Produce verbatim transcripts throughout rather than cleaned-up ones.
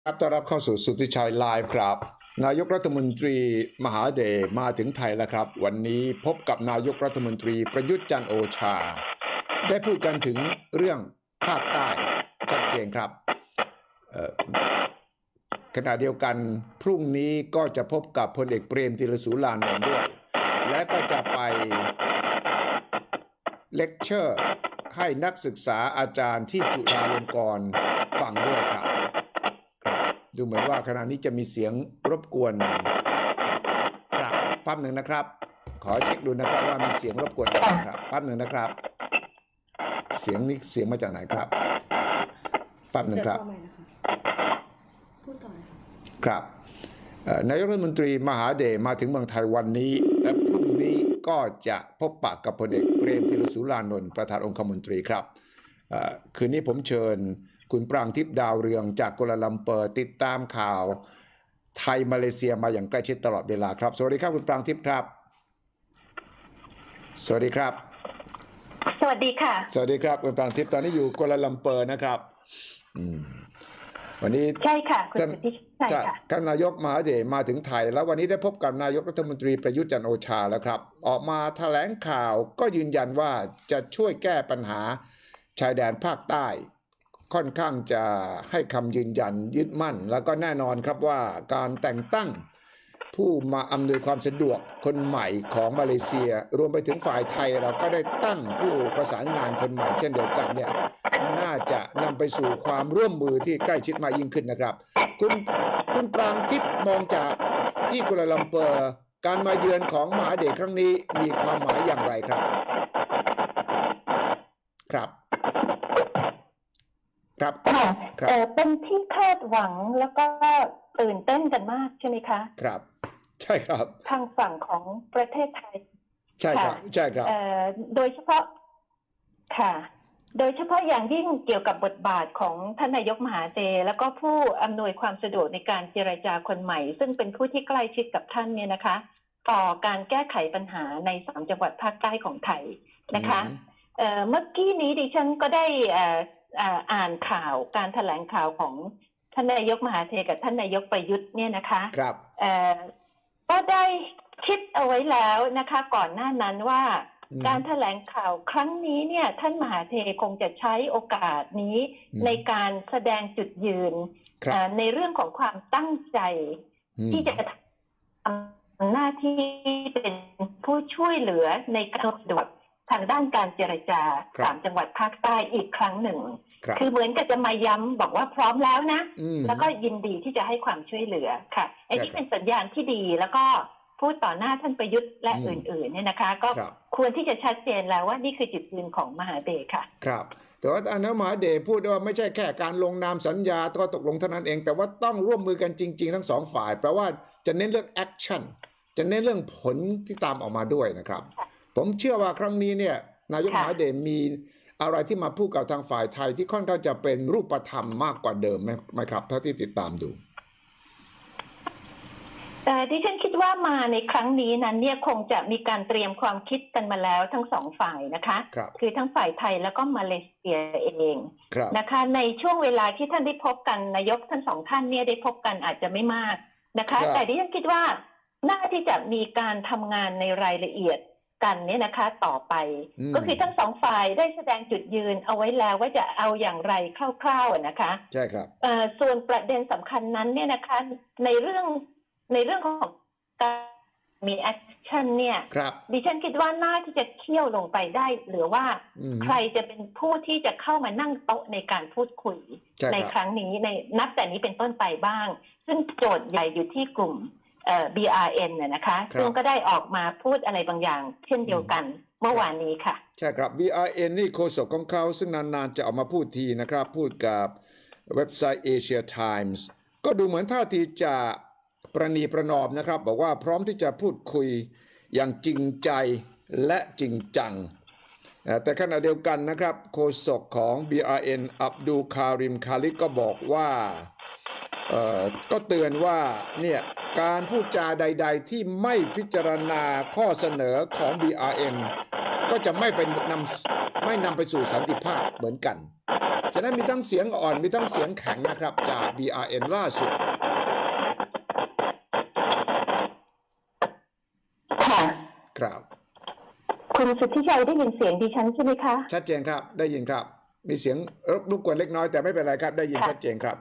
ครับต้อนรับเข้าสู่สุทธิชัยไลฟ์ครับนายกรัฐมนตรีมหาเดชมาถึงไทยแล้วครับวันนี้พบกับนายกรัฐมนตรีประยุทธ์จันทร์โอชาได้พูดกันถึงเรื่องภาคใต้ชัดเจนครับขณะเดียวกันพรุ่งนี้ก็จะพบกับพลเอกเปรมติรสูรานนท์ด้วยและก็จะไปเลคเชอร์ให้นักศึกษาอาจารย์ที่จุฬาลงกรณ์ฟังด้วยครับดูเหมือนว่าขณะนี้จะมีเสียงรบกวนครับแป๊บหนึ่งนะครับขอเช็คดูนะครับว่ามีเสียงรบกวนครับแป๊บหนึ่งนะครับเสียงนี้เสียงมาจากไหนครับแป๊บหนึ่งครับพูดต่อเลยครับนายกรัฐมนตรีมหาเดชมาถึงเมืองไทยวันนี้และพรุ่งนี้ก็จะพบปะกับพลเอกเปรมติรสูรานนท์ประธานองคมนตรีครับคืนนี้ผมเชิญคุณปรางทิพย์ดาวเรืองจากกัวลาลัมเปอร์ติดตามข่าวไทยมาเลเซียมาอย่างใกล้ชิดตลอดเวลาครับสวัสดีครับคุณปรางทิพย์ครับสวัสดีครับสวัสดีค่ะสวัสดีครับคุณปรางทิพย์ตอนนี้อยู่กัวลาลัมเปอร์นะครับวันนี้ใช่ค่ะคุณสุทธิชัยค่ะท่านนายกมหาเดชมาถึงไทยแล้ววันนี้ได้พบกับนายกรัฐมนตรีประยุทธ์จันทร์โอชาแล้วครับออกมาแถลงข่าวก็ยืนยันว่าจะช่วยแก้ปัญหาชายแดนภาคใต้ค่อนข้างจะให้คำยืนยันยึดมั่นแล้วก็แน่นอนครับว่าการแต่งตั้งผู้มาอำนวยความสะดวกคนใหม่ของมาเลเซียรวมไปถึงฝ่ายไทยเราก็ได้ตั้งผู้ประสานงานคนใหม่เช่นเดียวกันเนี่ยน่าจะนำไปสู่ความร่วมมือที่ใกล้ชิดมากยิ่งขึ้นนะครับคุณคุณปรางทิพย์มองจากที่กัวลาลัมเปอร์การมาเยือนของมหาเดชครั้งนี้มีความหมายอย่างไรครับครับครับเออเป็นที่คาดหวังแล้วก็ตื่นเต้นกันมากใช่ไหมคะครับใช่ครับทางฝั่งของประเทศไทยใช่ครับใช่ครับเอ่อโดยเฉพาะค่ะโดยเฉพาะอย่างยิ่งเกี่ยวกับบทบาทของท่านนายกมหาเดชแล้วก็ผู้อำนวยความสะดวกในการเจรจาคนใหม่ซึ่งเป็นผู้ที่ใกล้ชิดกับท่านเนี่ยนะคะต่อการแก้ไขปัญหาในสามจังหวัดภาคใต้ของไทยนะคะเอ่อเมื่อกี้นี้ดิฉันก็ได้เอ่ออ่านข่าวการแถลงข่าวของท่านนายกมหาเทกับท่านนายกประยุทธ์เนี่ยนะคะครับก็ได้คิดเอาไว้แล้วนะคะก่อนหน้านั้นว่าการแถลงข่าวครั้งนี้เนี่ยท่านมหาเทคงจะใช้โอกาสนี้ในการแสดงจุดยืนในเรื่องของความตั้งใจที่จะทำหน้าที่เป็นผู้ช่วยเหลือในการสะดวกทางด้านการเจรจาสามจังหวัดภาคใต้อีกครั้งหนึ่งคือเหมือนกับจะมาย้ำบอกว่าพร้อมแล้วนะแล้วก็ยินดีที่จะให้ความช่วยเหลือค่ะไอ้ที่เป็นสัญญาณที่ดีแล้วก็พูดต่อหน้าท่านประยุทธ์และอื่นๆเนี่ยนะคะก็ควรที่จะชัดเจนแล้วว่านี่คือจุดยืนของมหาเดชค่ะครับแต่ว่าอันนั้นมหาเดชพูดว่าไม่ใช่แค่การลงนามสัญญาก็ตกลงเท่านั้นเองแต่ว่าต้องร่วมมือกันจริงๆทั้งสองฝ่ายแปลว่าจะเน้นเรื่องแอคชั่นจะเน้นเรื่องผลที่ตามออกมาด้วยนะครับผมเชื่อว่าครั้งนี้เนี่ยนายกมหาเดชมีอะไรที่มาพูดกับทางฝ่ายไทยที่ค่อนข้างจะเป็นรูปธรรมมากกว่าเดิมไหมครับเท่าที่ติดตามดูแต่ดิฉันคิดว่ามาในครั้งนี้นั้นเนี่ยคงจะมีการเตรียมความคิดกันมาแล้วทั้งสองฝ่ายนะคะคคือทั้งฝ่ายไทยแล้วก็มาเลเซียเองนะคะในช่วงเวลาที่ท่านได้พบกันนายกทั้งสองท่านเนี่ยได้พบกันอาจจะไม่มากนะคะแต่ดิฉันคิดว่าน่าที่จะมีการทำงานในรายละเอียดกันเนี่ยนะคะต่อไปก็คือทั้งสองฝ่ายได้แสดงจุดยืนเอาไว้แล้วว่าจะเอาอย่างไรคร่าวๆนะคะใช่ครับส่วนประเด็นสำคัญนั้นเนี่ยนะคะในเรื่องในเรื่องของการมีแอคชั่นเนี่ยดิฉันคิดว่าน่าที่จะเคี่ยวลงไปได้หรือว่าใครจะเป็นผู้ที่จะเข้ามานั่งโต๊ะในการพูดคุยในครั้งนี้ในนับแต่นี้เป็นต้นไปบ้างซึ่งโจทย์ใหญ่อยู่ที่กลุ่มบี อาร์ เอ็น เนี่ยนะคะซึ่งก็ได้ออกมาพูดอะไรบางอย่างเช่นเดียวกันเมื่อวานนี้ค่ะใช่ครับ บี อาร์ เอ็น นี่โฆษกของเขาซึ่งนานๆจะออกมาพูดทีนะครับพูดกับเว็บไซต์ Asia Times ก็ดูเหมือนท่าทีจะประนีประนอมนะครับบอกว่าพร้อมที่จะพูดคุยอย่างจริงใจและจริงจังแต่ขณะเดียวกันนะครับโฆษกของ บี อาร์ เอ็น อับดุลคาริมคาลิกก็บอกว่าเอ่อก็เตือนว่าเนี่ยการพูดจาใดๆที่ไม่พิจารณาข้อเสนอของ บี อาร์ เอ็น ก็จะไม่เป็นนำไม่นำไปสู่สันติภาพเหมือนกันฉะนั้นมีทั้งเสียงอ่อนมีทั้งเสียงแข็งนะครับจาก บี อาร์ เอ็น ล่าสุดค่ะครับคุณสุทธิชัยได้ยินเสียงดิฉันใช่ไหมคะชัดเจนครับได้ยินครับมีเสียงรบกวนเล็กน้อยแต่ไม่เป็นไรครับได้ยินชัดเจนครับ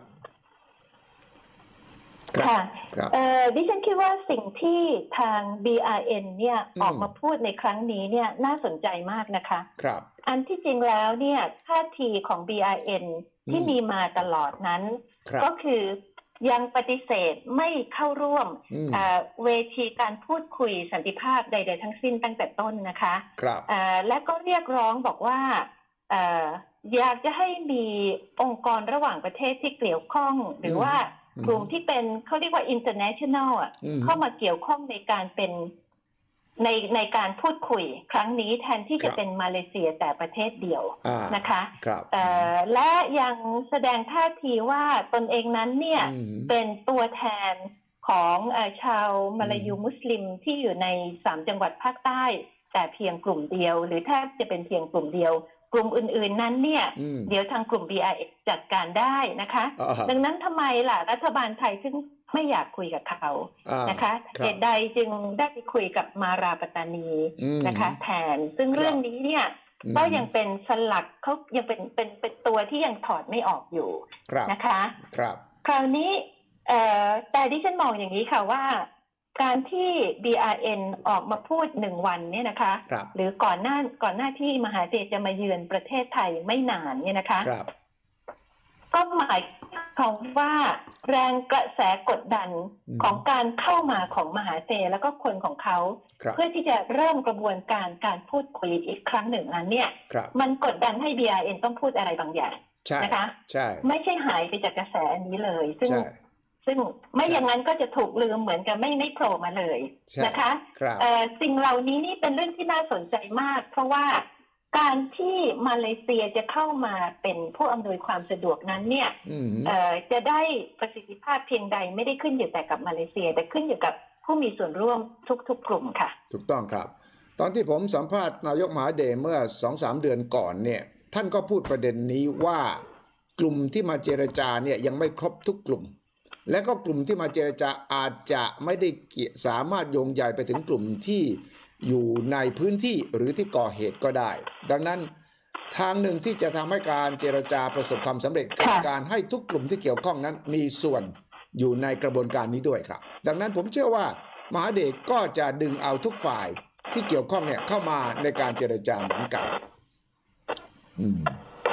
ค่ะดิฉันคิดว่าสิ่งที่ทาง บี อาร์ เอ็น เนี่ยออกมาพูดในครั้งนี้เนี่ยน่าสนใจมากนะคะครับอันที่จริงแล้วเนี่ยท่าทีของ บี อาร์ เอ็น ที่มีมาตลอดนั้นก็คือยังปฏิเสธไม่เข้าร่วมเวทีการพูดคุยสันติภาพใดๆทั้งสิ้นตั้งแต่ต้นนะคะและก็เรียกร้องบอกว่าอยากจะให้มีองค์กรระหว่างประเทศที่เกี่ยวข้องหรือว่ากลุ่มที่เป็นเขาเรียกว่า international อ่ะเข้ามาเกี่ยวข้องในการเป็นในในการพูดคุยครั้งนี้แทนที่จะเป็นมาเลเซียแต่ประเทศเดียวนะคะและยังแสดงท่าทีว่าตนเองนั้นเนี่ยเป็นตัวแทนของชาวมาลายูมุสลิมที่อยู่ในสามจังหวัดภาคใต้แต่เพียงกลุ่มเดียวหรือแทบจะเป็นเพียงกลุ่มเดียวกลุ่มอื่นๆนั้นเนี่ยเดี๋ยวทางกลุ่ม บี อาร์ เอ็น จัดการได้นะคะดังนั้นทำไมล่ะรัฐบาลไทยซึ่งไม่อยากคุยกับเขานะคะเหตุใดจึงได้ไปคุยกับมาราปัตตานีนะคะแทนซึ่งเรื่องนี้เนี่ยก็ยังเป็นสลักเขายังเป็นเป็นเป็นตัวที่ยังถอดไม่ออกอยู่นะคะคราวนี้แต่ดิฉันมองอย่างนี้ค่ะว่าการที่ บี อาร์ เอ็น ออกมาพูดหนึ่งวันเนี่ยนะคะหรือก่อนหน้าก่อนหน้าที่มหาเถรจะมาเยือนประเทศไทยไม่นานเนี่ยนะคะก็หมายความว่าแรงกระแสกดดันของการเข้ามาของมหาเถรแล้วก็คนของเขาเพื่อที่จะเริ่มกระบวนการการพูดคุยอีกครั้งหนึ่งนั้นเนี่ยมันกดดันให้ บี อาร์ เอ็น ต้องพูดอะไรบางอย่างนะคะไม่ใช่หายไปจากกระแสอันนี้เลยซึ่งซึ่งไม่อย่างนั้นก็จะถูกลืมเหมือนกับไม่ไม่โผล่มาเลยนะคะสิ่งเหล่านี้นี่เป็นเรื่องที่น่าสนใจมากเพราะว่าการที่มาเลเซียจะเข้ามาเป็นผู้อำนวยความสะดวกนั้นเนี่ยจะได้ประสิทธิภาพเพียงใดไม่ได้ขึ้นอยู่แต่กับมาเลเซียแต่ขึ้นอยู่กับผู้มีส่วนร่วมทุกๆกลุ่มค่ะถูกต้องครับตอนที่ผมสัมภาษณ์นายกมหาเดชเมื่อ สองถึงสาม เดือนก่อนเนี่ยท่านก็พูดประเด็นนี้ว่ากลุ่มที่มาเจรจาเนี่ยยังไม่ครบทุกกลุ่มและก็กลุ่มที่มาเจรจาอาจจะไม่ได้สามารถโยงใยไปถึงกลุ่มที่อยู่ในพื้นที่หรือที่ก่อเหตุก็ได้ดังนั้นทางหนึ่งที่จะทำให้การเจรจาประสบความสำเร็จคือการให้ทุกกลุ่มที่เกี่ยวข้องนั้นมีส่วนอยู่ในกระบวนการนี้ด้วยครับดังนั้นผมเชื่อว่ามหาเดชก็จะดึงเอาทุกฝ่ายที่เกี่ยวข้องเนี่ยเข้ามาในการเจรจาเหมือนกันอืม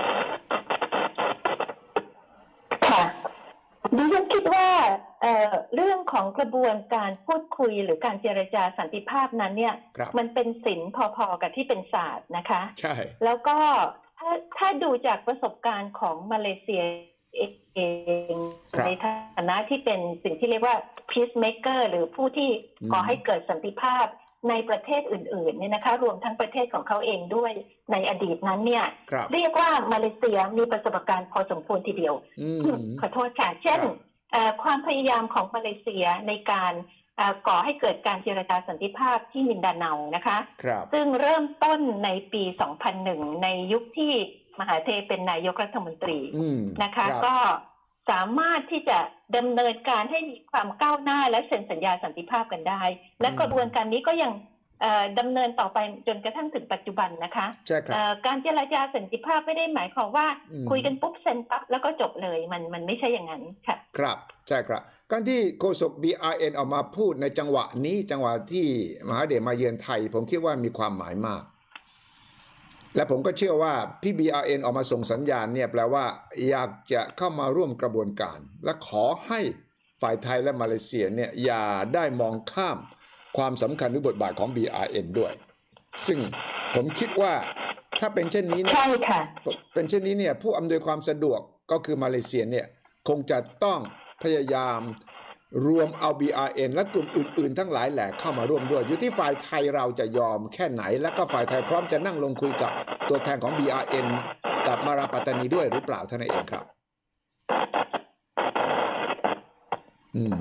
ค่ะดิฉันคิดว่าเอ่อเรื่องของกระบวนการพูดคุยหรือการเจรจาสันติภาพนั้นเนี่ยมันเป็นศิลป์พอๆกับที่เป็นศาสตร์นะคะใช่แล้วก็ถ้าถ้าดูจากประสบการณ์ของมาเลเซียเองในฐานะที่เป็นสิ่งที่เรียกว่า peacemaker หรือผู้ที่ก่อให้เกิดสันติภาพในประเทศอื่นๆเนี่ยนะคะรวมทั้งประเทศของเขาเองด้วยในอดีตนั้นเนี่ยเรียกว่ามาเลเซียมีประสบการณ์พอสมควรทีเดียวขอโทษค่ะเช่นความพยายามของมาเลเซียในการก่อให้เกิดการเจรจาสันติภาพที่มินดาเนานะคะซึ่งเริ่มต้นในปี สองพันหนึ่ง ในยุคที่มหาเถรเป็นนายกรัฐมนตรีนะคะก็สามารถที่จะดำเนินการให้มีความก้าวหน้าและเซ็นสัญญาสันติภาพกันได้และกระบวนการนี้ก็ยังดำเนินต่อไปจนกระทั่งถึงปัจจุบันนะคะการเจรจาสันติภาพไม่ได้หมายความว่าคุยกันปุ๊บเซ็นปั๊บแล้วก็จบเลยมันมันไม่ใช่อย่างนั้นค่ะครับใช่ครับการที่โฆษก บี อาร์ เอ็น ออกมาพูดในจังหวะนี้จังหวะที่มหาเดชมาเยือนไทยผมคิดว่ามีความหมายมากและผมก็เชื่อว่าพี่ บี อาร์ เอ็น ออกมาส่งสัญญาณเนี่ยแปลว่าอยากจะเข้ามาร่วมกระบวนการและขอให้ฝ่ายไทยและมาเลเซียเนี่ยอย่าได้มองข้ามความสำคัญหรือบทบาทของ บี อาร์ เอ็น ด้วยซึ่งผมคิดว่าถ้าเป็นเช่นนี้ใช่ค่ะเป็นเช่นนี้เนี่ยผู้อำนวยความสะดวกก็คือมาเลเซียเนี่ยคงจะต้องพยายามรวมเอา บี อาร์ เอ็น และกลุ่มอื่นๆทั้งหลายแหละเข้ามาร่วมด้วยอยู่ที่ฝ่ายไทยเราจะยอมแค่ไหนและก็ฝ่ายไทยพร้อมจะนั่งลงคุยกับตัวแทนของ บี อาร์ เอ็น กับมาราปัตตานีด้วยหรือเปล่าเท่านั้นเองครับอืม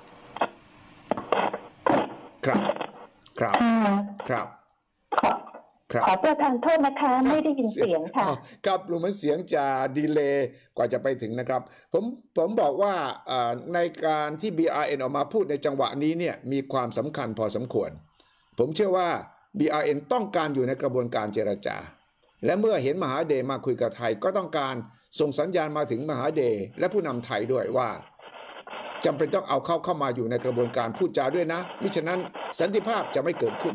ครับครับครับขอประทานโทษนะคะไม่ได้ยินเสียงค่ะครับรู้มันเสียงจะดีเลย์กว่าจะไปถึงนะครับผมผมบอกว่าในการที่ บี อาร์ เอ็น ออกมาพูดในจังหวะนี้เนี่ยมีความสำคัญพอสมควรผมเชื่อว่า บี อาร์ เอ็น ต้องการอยู่ในกระบวนการเจรจาและเมื่อเห็นมหาเดชมาคุยกับไทยก็ต้องการส่งสัญญาณมาถึงมหาเดชและผู้นำไทยด้วยว่าจำเป็นต้องเอาเข้าเข้ามาอยู่ในกระบวนการพูดจาด้วยนะมิฉะนั้นสันติภาพจะไม่เกิดขึ้น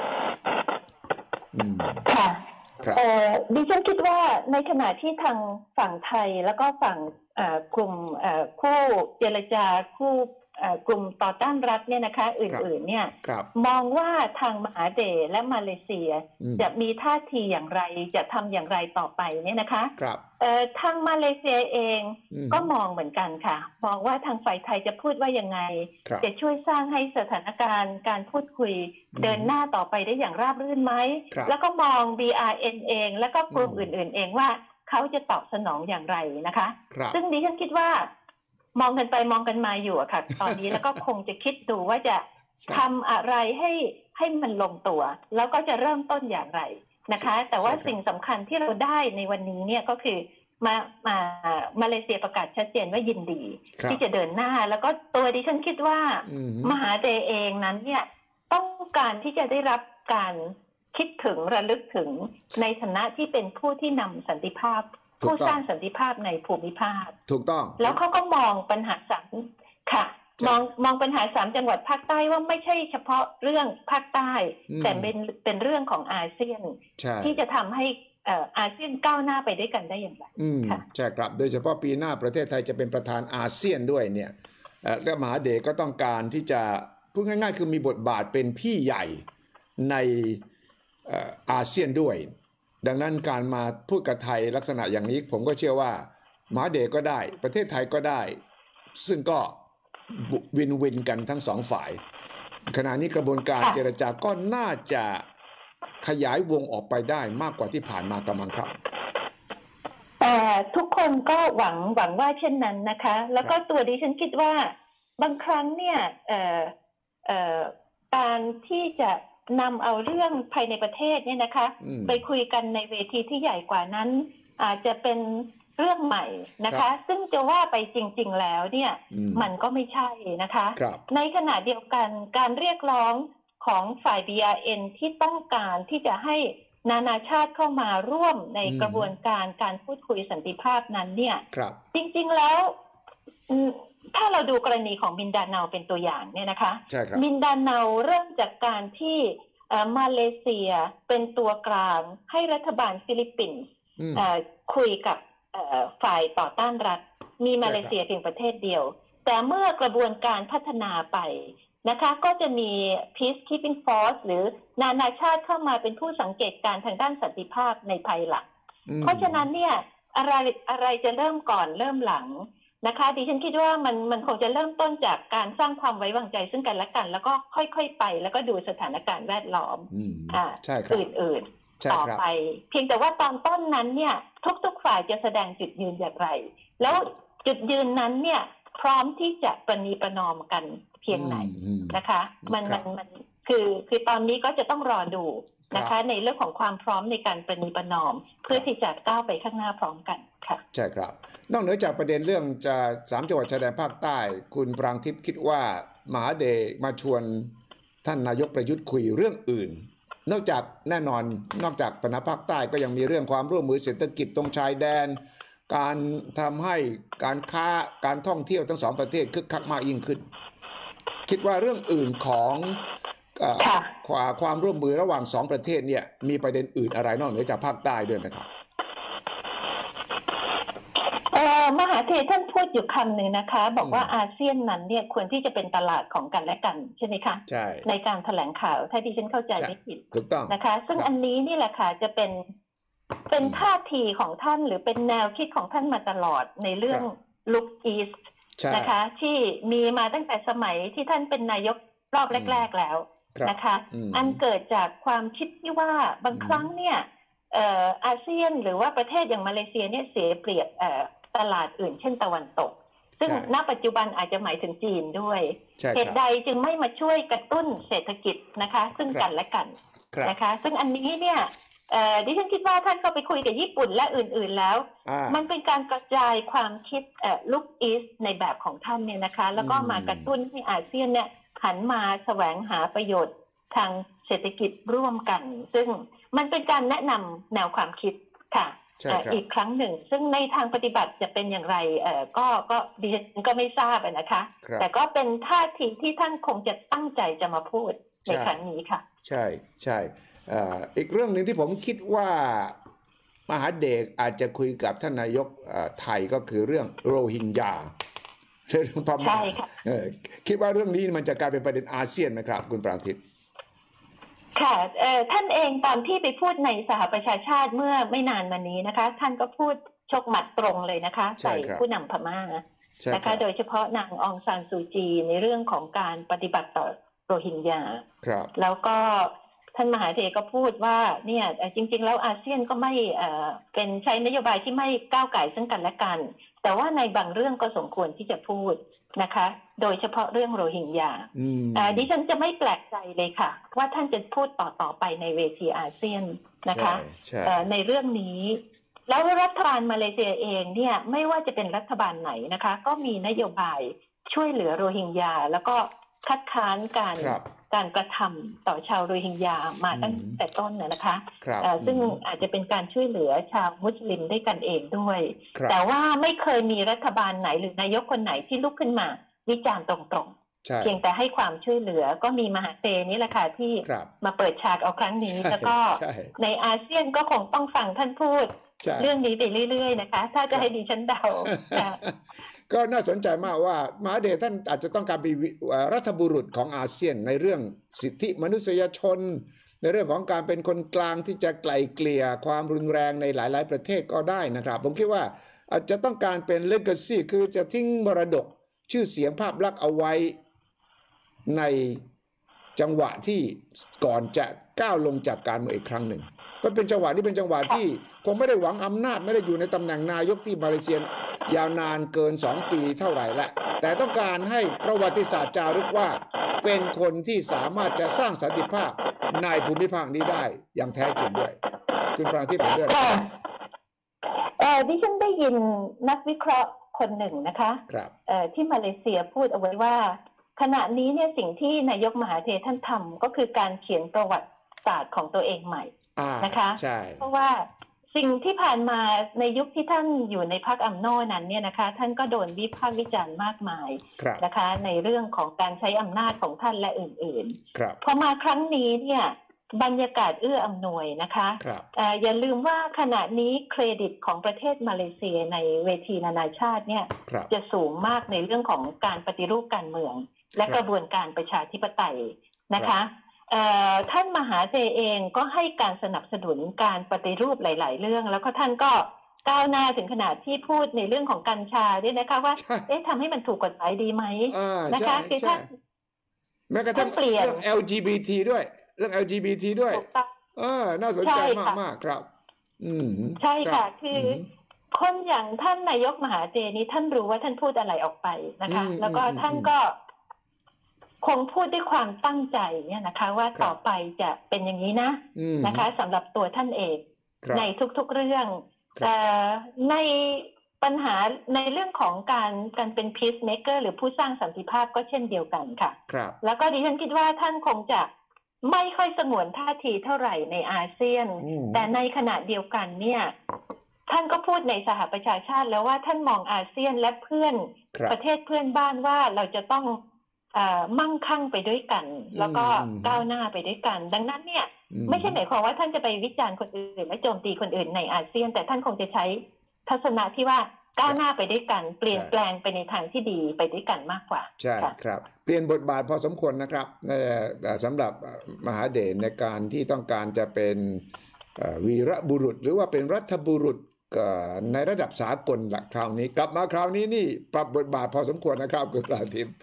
ค่ะเอ่อดิฉันคิดว่าในขณะที่ทางฝั่งไทยแล้วก็ฝั่งกลุ่มคู่เจรจาคู่กลุ่มต่อต้านรัฐเนี่ยนะคะอื่นๆเนี่ยมองว่าทางมหาเดชและมาเลเซียจะมีท่าทีอย่างไรจะทำอย่างไรต่อไปเนี่ยนะคะทางมาเลเซียเองก็มองเหมือนกันค่ะมองว่าทางฝ่ายไทยจะพูดว่ายังไงจะช่วยสร้างให้สถานการณ์การพูดคุยเดินหน้าต่อไปได้อย่างราบรื่นไหมแล้วก็มอง บี อาร์ เอ็น เองแล้วก็กลุ่มอื่นๆเองว่าเขาจะตอบสนองอย่างไรนะคะซึ่งดิฉันคิดว่ามองกันไปมองกันมาอยู่อะค่ะตอนนี้แล้วก็คงจะคิดดูว่าจะทำอะไรให้ให้มันลงตัวแล้วก็จะเริ่มต้นอย่างไรนะคะแต่ว่าสิ่งสำคัญที่เราได้ในวันนี้เนี่ยก็คือมามามาเลเซียประกาศชัดเจนว่ายินดีที่จะเดินหน้าแล้วก็ตัวดิฉันคิดว่ามหาเดชเองนั้นเนี่ยต้องการที่จะได้รับการคิดถึงระลึกถึงในฐานะที่เป็นผู้ที่นำสันติภาพผู้สร้างสันติภาพในภูมิภาคถูกต้องแล้วเขาก็มองปัญหาสามค่ะมองมองปัญหาสามจังหวัดภาคใต้ว่าไม่ใช่เฉพาะเรื่องภาคใต้แต่เป็นเป็นเรื่องของอาเซียนที่จะทำให้อาเซียนก้าวหน้าไปด้วยกันได้อย่างไรค่ะใช่ครับโดยเฉพาะปีหน้าประเทศไทยจะเป็นประธานอาเซียนด้วยเนี่ยและมหาเดชก็ต้องการที่จะพูดง่ายๆคือมีบทบาทเป็นพี่ใหญ่ในอาเซียนด้วยดังนั้นการมาพูดกับไทยลักษณะอย่างนี้ผมก็เชื่อว่ามหาเดชก็ได้ประเทศไทยก็ได้ซึ่งก็วินวินกันทั้งสองฝ่ายขณะนี้กระบวนการเจรจาก็น่าจะขยายวงออกไปได้มากกว่าที่ผ่านมากำลังครับแต่ทุกคนก็หวังหวังว่าเช่นนั้นนะคะแล้วก็ตัวดิฉันคิดว่าบางครั้งเนี่ยเอ่อเอ่อการที่จะนำเอาเรื่องภายในประเทศเนี่ยนะคะไปคุยกันในเวทีที่ใหญ่กว่านั้นอาจจะเป็นเรื่องใหม่นะคะซึ่งจะว่าไปจริงๆแล้วเนี่ยมันก็ไม่ใช่นะคะในขณะเดียวกันการเรียกร้องของฝ่าย บี อาร์ เอ็น ที่ต้องการที่จะให้นานาชาติเข้ามาร่วมในกระบวนการการพูดคุยสันติภาพนั้นเนี่ยจริงๆแล้วถ้าเราดูกรณีของมินดาเนาเป็นตัวอย่างเนี่ยนะคะมินดาเนาเริ่มจากการที่มาเลเซียเป็นตัวกลางให้รัฐบาลฟิลิปปินส์คุยกับฝ่ายต่อต้านรัฐมีมาเลเซียเพียงประเทศเดียวแต่เมื่อกระบวนการพัฒนาไปนะคะก็จะมี peacekeeping force หรือนานาชาติเข้ามาเป็นผู้สังเกตการทางด้านสันติภาพในภายหลังเพราะฉะนั้นเนี่ยอะไรอะไรจะเริ่มก่อนเริ่มหลังนะคะดิฉันคิดว่ามันมันคงจะเริ่มต้นจากการสร้างความไว้วางใจซึ่งกันและกันแล้วก็ค่อยๆไปแล้วก็ดูสถานการณ์แวดล้อมอ่าอื่นๆต่อไปเพียงแต่ว่าตอนต้นนั้นเนี่ยทุกๆฝ่ายจะแสดงจุดยืนอย่างไรแล้วจุดยืนนั้นเนี่ยพร้อมที่จะประนีประนอมกันเพียงไหนนะคะมันมันมันคือคือตอนนี้ก็จะต้องรอดูนะคะในเรื่องของความพร้อมในการประนีประนอมเพื่อที่จะก้าวไปข้างหน้าพร้อมกันค่ะใช่ครับนอกเหนือจากประเด็นเรื่องจะสามจังหวัดชายแดนภาคใต้คุณปรางทิพย์คิดว่ามหาเดชมาชวนท่านนายกประยุทธ์คุยเรื่องอื่นนอกจากแน่นอนนอกจากปัญหาภาคใต้ก็ยังมีเรื่องความร่วมมือเศรษฐกิจตรงชายแดนการทำให้การค้าการท่องเที่ยวทั้งสองประเทศคึกคักมากยิ่งขึ้นคิดว่าเรื่องอื่นของความความร่วมมือระหว่างสองประเทศเนี่ยมีประเด็นอื่นอะไรนอกเหนือจากภาคใต้ด้วยไหมครับมหาเทท่านพูดอยู่คำหนึ่งนะคะบอกว่าอาเซียนนั้นเนี่ยควรที่จะเป็นตลาดของกันและกันใช่ไหมคะใช่ในการแถลงข่าวถ้าดิฉันเข้าใจไม่ผิดถูกต้องนะคะซึ่งอันนี้นี่แหละค่ะจะเป็นเป็นท่าทีของท่านหรือเป็นแนวคิดของท่านมาตลอดในเรื่อง Look East นะคะที่มีมาตั้งแต่สมัยที่ท่านเป็นนายกรอบแรกๆแล้วนะคะอันเกิดจากความคิดที่ว่าบางครั้งเนี่ยอาเซียนหรือว่าประเทศอย่างมาเลเซียเนี่ยเสียเปรียบตลาดอื่นเช่นตะวันตกซึ่งณปัจจุบันอาจจะหมายถึงจีนด้วยเหตุใดจึงไม่มาช่วยกระตุ้นเศรษฐกิจนะคะซึ่งกันและกันนะคะซึ่งอันนี้เนี่ยเอ่อดิฉันคิดว่าท่านก็ไปคุยกับญี่ปุ่นและอื่นๆแล้วมันเป็นการกระจายความคิดเอ่อลุกอีสในแบบของท่านเนี่ยนะคะแล้วก็มากระตุ้นให้อาเซียนเนี่ยหันมาแสวงหาประโยชน์ทางเศรษฐกิจร่วมกันซึ่งมันเป็นการแนะนำแนวความคิดค่ะอีกครั้งหนึ่งซึ่งในทางปฏิบัติจะเป็นอย่างไรเอ่อก็ก็ดิฉันก็ไม่ทราบนะคะแต่ก็เป็นท่าทีที่ท่านคงจะตั้งใจจะมาพูดในครั้งนี้ค่ะใช่ใช่อีกเรื่องหนึ่งที่ผมคิดว่ามหาเดชอาจจะคุยกับท่านนายกไทยก็คือเรื่องโรฮิงญาเรื่องพม่าคิดว่าเรื่องนี้มันจะกลายเป็นประเด็นอาเซียนไหมครับคุณปรางทิพย์ค่ะท่านเองตอนที่ไปพูดในสหประชาชาติเมื่อไม่นานมานี้นะคะท่านก็พูดชกหมัดตรงเลยนะคะใส่ผู้นำพม่านะคะโดยเฉพาะนางองซานซูจีในเรื่องของการปฏิบัติต่อโรฮิงญาแล้วก็ท่านมหาเถรก็พูดว่าเนี่ยจริงๆแล้วอาเซียนก็ไม่เป็นใช้นโยบายที่ไม่ก้าวไก่ซึ่งกันและกันแต่ว่าในบางเรื่องก็สมควรที่จะพูดนะคะโดยเฉพาะเรื่องโรฮิงญาดิฉันจะไม่แปลกใจเลยค่ะว่าท่านจะพูดต่อต่อไปในเวทีอาเซียนนะคะในเรื่องนี้แล้วรัฐบาลมาเลเซียเองเนี่ยไม่ว่าจะเป็นรัฐบาลไหนนะคะก็มีนโยบายช่วยเหลือโรฮิงญาแล้วก็คัดค้านการการกระทำต่อชาวโรฮิงญามาตั้งแต่ต้นนะคะซึ่งอาจจะเป็นการช่วยเหลือชาวมุสลิมด้วยกันเองด้วยแต่ว่าไม่เคยมีรัฐบาลไหนหรือนายกคนไหนที่ลุกขึ้นมาวิจารณ์ตรงๆเพียงแต่ให้ความช่วยเหลือก็มีมหาเตนี่แหละค่ะที่มาเปิดฉากเอาครั้งนี้แล้วก็ในอาเซียนก็คงต้องฟังท่านพูดเรื่องนี้ไปเรื่อยๆนะคะถ้าจะให้ดิฉันเดาก็น่าสนใจมากว่ามหาเดชท่านอาจจะต้องการเป็นรัฐบุรุษของอาเซียนในเรื่องสิทธิมนุษยชนในเรื่องของการเป็นคนกลางที่จะไกล่เกลี่ยความรุนแรงในหลายๆประเทศก็ได้นะครับผมคิดว่าอาจจะต้องการเป็น legacy คือจะทิ้งมรดกชื่อเสียงภาพลักษณ์เอาไว้ในจังหวะที่ก่อนจะก้าวลงจากการเมืองอีกครั้งหนึ่งก็เป็นจังหวะที่เป็นจังหวะที่คงไม่ได้หวังอำนาจไม่ได้อยู่ในตำแหน่งนายกที่มาเลเซียยาวนานเกินสองปีเท่าไหร่แล้วแต่ต้องการให้ประวัติศาสตร์จารึกว่าเป็นคนที่สามารถจะสร้างสันติภาพในภูมิภาคนี้ได้อย่างแท้จริงด้วยคุณปรางทิพย์เป็นด้วยเออดิฉันได้ยินนักวิเคราะห์คนหนึ่งนะคะครับเอ่อที่มาเลเซียพูดเอาไว้ว่าขณะนี้เนี่ยสิ่งที่นายกมหาเถรท่านทำก็คือการเขียนประวัติศาสตร์ของตัวเองใหม่นะคะเพราะว่าสิ่งที่ผ่านมาในยุคที่ท่านอยู่ในพรรคอัมโนนั้นเนี่ยนะคะท่านก็โดนวิพากษ์วิจารณ์มากมายนะคะในเรื่องของการใช้อำนาจของท่านและอื่นๆพอมาครั้งนี้เนี่ยบรรยากาศเอื้ออำนวยนะคะอย่าลืมว่าขณะนี้เครดิตของประเทศมาเลเซียในเวทีนานาชาติเนี่ยจะสูงมากในเรื่องของการปฏิรูปการเมืองและกระบวนการประชาธิปไตยนะคะท่านมหาเถรเองก็ให้การสนับสนุนการปฏิรูปหลายๆเรื่องแล้วก็ท่านก็ก้าวหน้าถึงขนาดที่พูดในเรื่องของกัญชาด้วยนะคะว่าเอ๊ะทำให้มันถูกกฎหมายดีไหมนะคะคือท่านแม้กระทั่งเรื่อง แอล จี บี ที ด้วยเรื่อง แอล จี บี ที ด้วยเออน่าสนใจมากมากครับอืมใช่ค่ะคือคนอย่างท่านนายกมหาเถรนี้ท่านรู้ว่าท่านพูดอะไรออกไปนะคะแล้วก็ท่านก็คงพูดด้วยความตั้งใจเนี่ยนะคะว่าต่อไปจะเป็นอย่างนี้นะนะคะสำหรับตัวท่านเองในทุกๆเรื่องในปัญหาในเรื่องของการการเป็น peacemaker หรือผู้สร้างสันติภาพก็เช่นเดียวกันค่ะแล้วก็ดิฉันคิดว่าท่านคงจะไม่ค่อยสงวนท่าทีเท่าไหร่ในอาเซียนแต่ในขณะเดียวกันเนี่ยท่านก็พูดในสหประชาชาติแล้วว่าท่านมองอาเซียนและเพื่อนประเทศเพื่อนบ้านว่าเราจะต้องมั่งคั่งไปด้วยกันแล้วก็ก้าวหน้าไปด้วยกันดังนั้นเนี่ยไม่ใช่หมายความว่าท่านจะไปวิจารณ์คนอื่นและโจมตีคนอื่นในอาเซียนแต่ท่านคงจะใช้ทัศนะที่ว่าก้าวหน้าไปด้วยกันเปลี่ยนแปลงไปในทางที่ดีไปด้วยกันมากกว่าใช่ครับเปลี่ยนบทบาทพอสมควรนะครับสำหรับมหาเดชในการที่ต้องการจะเป็นวีรบุรุษหรือว่าเป็นรัฐบุรุษในระดับสากลหลักคราวนี้กลับมาคราวนี้นี่ปรับบทบาทพอสมควรนะครับคุณปราทิพย์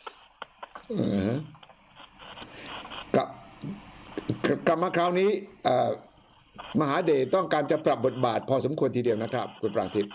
กลับกลับมาคราวนี้มหาเดชต้องการจะปรับบทบาทพอสมควรทีเดียวนะครับคุณปราทิพย์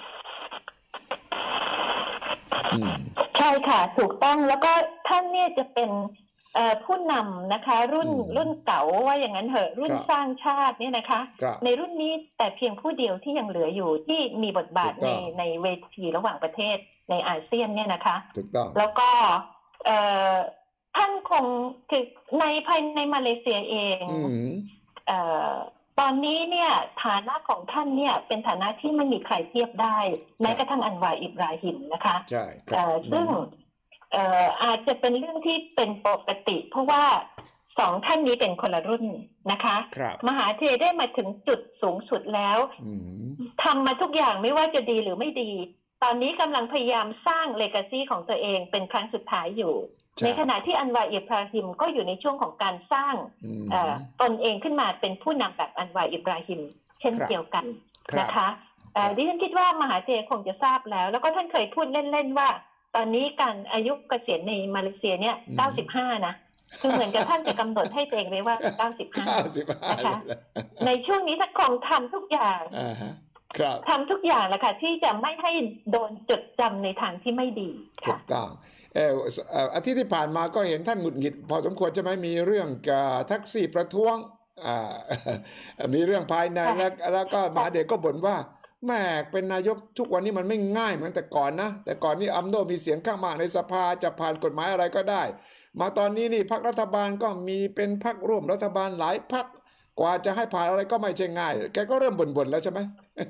ใช่ค่ะถูกต้องแล้วก็ท่านเนี่ยจะเป็นผู้นำนะคะรุ่นรุ่นเก่าว่าอย่างนั้นเหอะรุ่นสร้างชาติเนี่ยนะคะในรุ่นนี้แต่เพียงผู้เดียวที่ยังเหลืออยู่ที่มีบทบาทในในเวทีระหว่างประเทศในอาเซียนเนี่ยนะคะถูกต้องแล้วก็ท่านคงคือในภายในมาเลเซียเองตอนนี้เนี่ยฐานะของท่านเนี่ยเป็นฐานะที่ไม่มีใครเทียบได้แม้กระทั่งอันวาอิบราฮิมนะคะใช่ซึ่งอาจจะเป็นเรื่องที่เป็นปกติเพราะว่าสองท่านนี้เป็นคนละรุ่นนะคะมหาเทได้มาถึงจุดสูงสุดแล้วทำมาทุกอย่างไม่ว่าจะดีหรือไม่ดีตอนนี้กำลังพยายามสร้างเลกาซีของตัวเองเป็นครั้งสุดท้ายอยู่ในขณะที่อันวาอิบราฮิมก็อยู่ในช่วงของการสร้างตนเองขึ้นมาเป็นผู้นำแบบอันวาอิบราฮิมเช่นเดียวกันนะคะดิฉันคิดว่ามหาเทคงจะทราบแล้วแล้วก็ท่านเคยพูดเล่นๆว่าตอนนี้การอายุเกษียณในมาเลเซียเนี่ยเก้าสิบห้านะคือเหมือนกับท่านจะกำหนดให้ตัวเองไว้ว่าเก้าสิบห้านะคะในช่วงนี้ท่านคงทำทุกอย่างทำทุกอย่างแหละค่ะที่จะไม่ให้โดนจดจำในทางที่ไม่ดีถูกต้องเอออาทิตย์ที่ผ่านมาก็เห็นท่านหงุดหงิดพอสมควรจะไม่มีเรื่องแท็กซี่ประท้วงมีเรื่องภายในแล้วแล้วก็มหาเดชก็บ่นว่าแม่เป็นนายกทุกวันนี้มันไม่ง่ายเหมือนแต่ก่อนนะแต่ก่อนนี้อัมโดมีเสียงข้างมากในสภาจะผ่านกฎหมายอะไรก็ได้มาตอนนี้นี่พรรครัฐบาลก็มีเป็นพรรคร่วมรัฐบาลหลายพรรคกว่าจะให้ผ่านอะไรก็ไม่ใช่ง่ายแกก็เริ่มบ่นๆแล้วใช่ไหม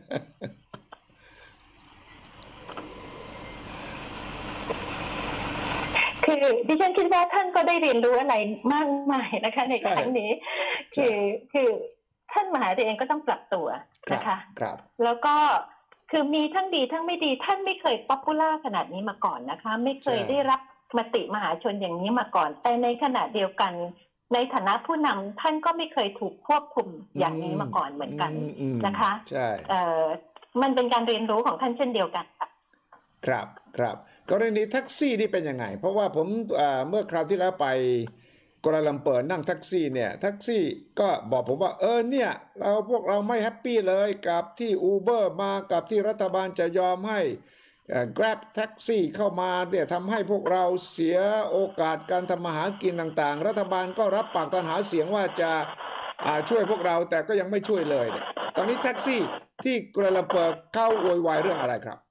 คือดิฉันคิดว่าท่านก็ได้เรียนรู้อะไรมากมายนะคะในครั้งนี้คือคือท่านมหาเทเองก็ต้องปรับตัวนะคะครับแล้วก็คือมีทั้งดีทั้งไม่ดีท่านไม่เคยป๊อปปูล่าขนาดนี้มาก่อนนะคะไม่เคยได้รับมติมหาชนอย่างนี้มาก่อนแต่ในขณะเดียวกันในฐานะผู้นำท่านก็ไม่เคยถูกควบคุมอย่างนี้มาก่อนเหมือนกันนะคะใช่มันเป็นการเรียนรู้ของท่านเช่นเดียวกันค่ะครับครับกรณีแท็กซี่นี่เป็นยังไงเพราะว่าผมเมื่อคราวที่แล้วไปกัวลาลัมเปอร์นั่งแท็กซี่เนี่ยแท็กซี่ก็บอกผมว่าเออเนี่ยเราพวกเราไม่แฮปปี้เลยกับที่ Uber มากับที่รัฐบาลจะยอมให้ Grab แท็กซี่เข้ามาเนี่ยทำให้พวกเราเสียโอกาสการทำมาหากินต่างๆรัฐบาลก็รับปากตอนหาเสียงว่าจะช่วยพวกเราแต่ก็ยังไม่ช่วยเลยตอนนี้แท็กซี่ที่กัวลาลัมเปอร์เข้าโวยวายเรื่องอะไรครับ